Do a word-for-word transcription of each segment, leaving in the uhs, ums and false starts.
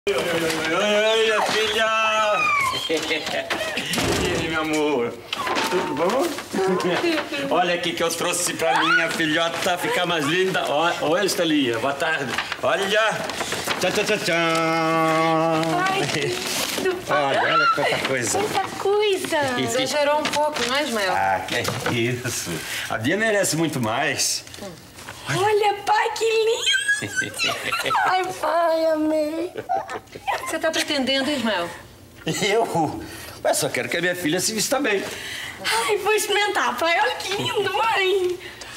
Oi, oi, oi, oi, filha! E aí, meu amor? Tudo bom? Olha aqui que eu trouxe pra minha filhota ficar mais linda. Oi, Estelinha, boa tarde. Olha! Tchau, tchau, tchau, tchau! Ai, que lindo, olha, olha quanta coisa. Quanta coisa! Exagerou um pouco, não é, Ismael? Ah, que isso. A Bia merece muito mais. Hum. Olha, pai, que lindo! Ai, pai, amei. O que você tá pretendendo, Ismael? Eu? Mas só quero que a minha filha se vista bem. Ai, vou experimentar, pai. Olha que lindo, mãe.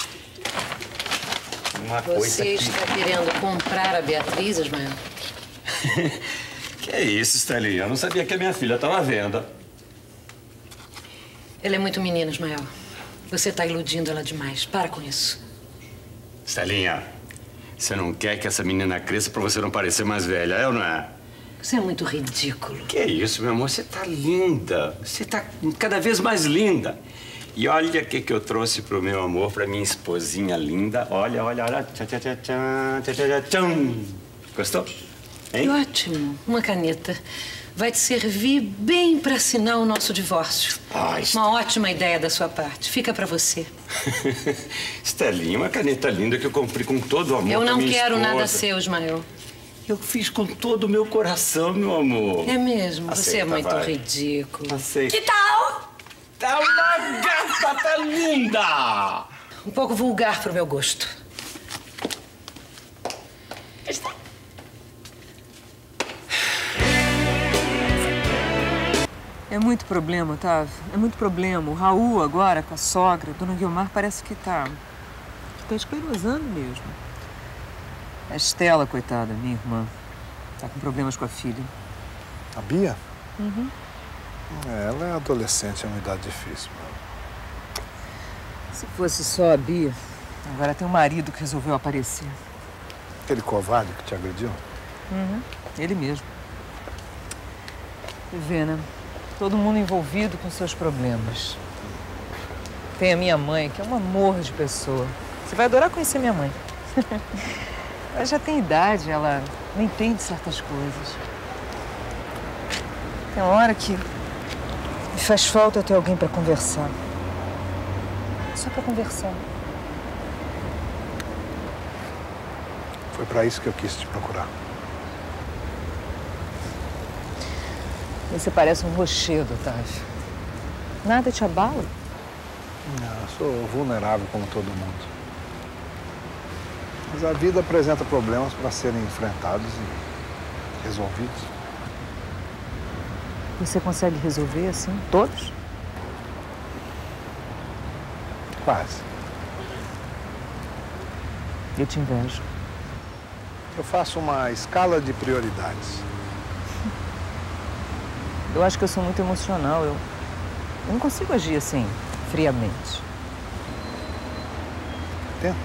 Uma coisa Você que... está querendo comprar a Beatriz, Ismael? Que é isso, Estelinha? Eu não sabia que a minha filha estava à venda. Ela é muito menina, Ismael. Você está iludindo ela demais. Para com isso. Estelinha, você não quer que essa menina cresça pra você não parecer mais velha, é ou não é? Você é muito ridículo. Que isso, meu amor? Você tá linda. Você tá cada vez mais linda. E olha o que, que eu trouxe pro meu amor, pra minha esposinha linda. Olha, olha, olha. Tchá, tchá, tchá, tchá, tchá, tchá, tchá. Gostou? Hein? Ótimo. Uma caneta. Vai te servir bem pra assinar o nosso divórcio. Ah, est... Uma ótima ideia da sua parte. Fica pra você. Estelinha, uma caneta linda que eu comprei com todo o amor. Eu não minha quero esposa. nada seu, Ismael. Eu fiz com todo o meu coração, meu amor. É mesmo? Aceita, você é muito vai. ridículo. Aceita. Que tal? Tá uma gata, tá linda! Um pouco vulgar pro meu gosto. É muito problema, Otávio. É muito problema. O Raul agora, com a sogra, a dona Guilmar, parece que tá... que tá esclerosando mesmo. A Estela, coitada, minha irmã, tá com problemas com a filha. A Bia? Uhum. É, ela é adolescente, é uma idade difícil. Se fosse só a Bia, agora tem um marido que resolveu aparecer. Aquele covarde que te agrediu? Uhum. Ele mesmo. E vê, né? Todo mundo envolvido com seus problemas. Tem a minha mãe, que é um amor de pessoa. Você vai adorar conhecer minha mãe. Ela já tem idade, ela não entende certas coisas. Tem hora que me faz falta ter alguém para conversar. Só para conversar. Foi para isso que eu quis te procurar. Você parece um rochedo, Otávio. Nada te abala? Não, eu sou vulnerável como todo mundo. Mas a vida apresenta problemas para serem enfrentados e resolvidos. Você consegue resolver assim, todos? Quase. Eu te invejo. Eu faço uma escala de prioridades. Eu acho que eu sou muito emocional. Eu, eu não consigo agir assim, friamente. Tenta.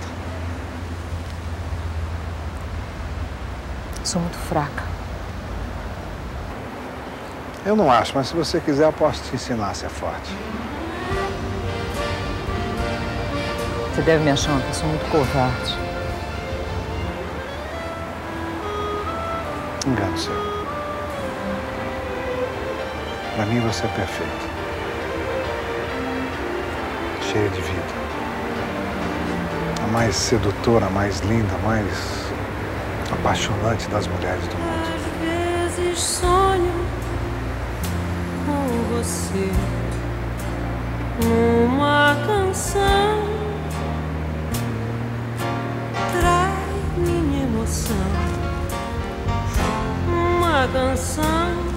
Sou muito fraca. Eu não acho, mas se você quiser, eu posso te ensinar a ser forte. Você deve me achar uma pessoa muito covarde. Engano seu. Para mim, você é perfeita. Cheia de vida. A mais sedutora, a mais linda, a mais apaixonante das mulheres do mundo. Às vezes sonho com você numa canção. Traz minha emoção. Uma canção.